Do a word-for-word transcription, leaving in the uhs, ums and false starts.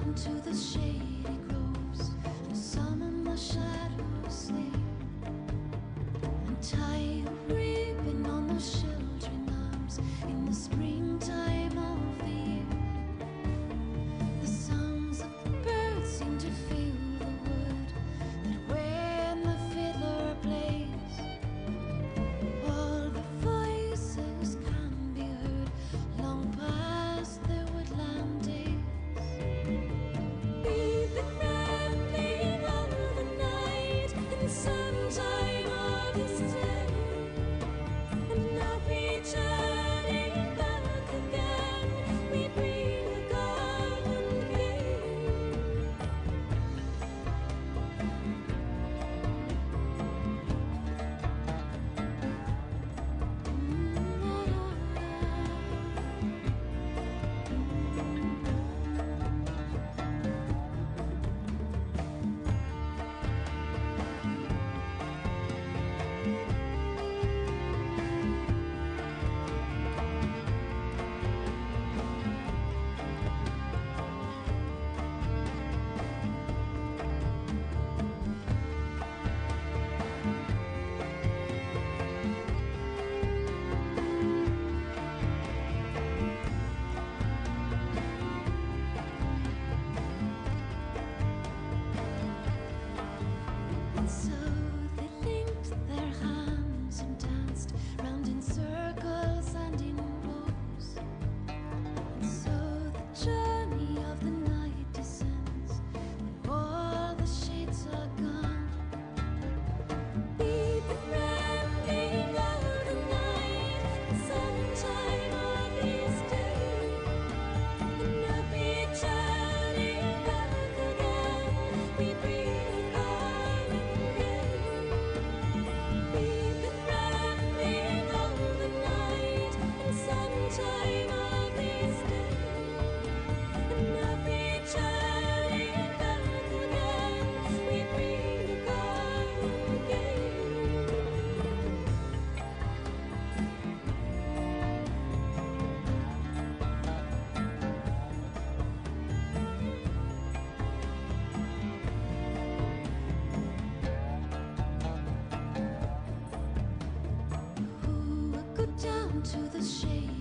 to the shady groves to summon the shadows sleep and tie a ribbon on the sheltering arms in the springtime of the year. The songs of the birds seem to fill the wood that when the fiddler plays, all the voices can be heard long past their woodland days. We've been rambling all the night in some time of this day, and now we're turning back again. We bring a garland gay. And so they linked their hands and danced round in circles and in rows. And so the journey of the night descends, and all the shades are gone. We've been rambling all the night in some time of this day, and now we're turning back again. We bring a garland gay. We've been rambling all the night in some time of this day, and now we're turning back again. We bring a garland gay. Who would go down to the shade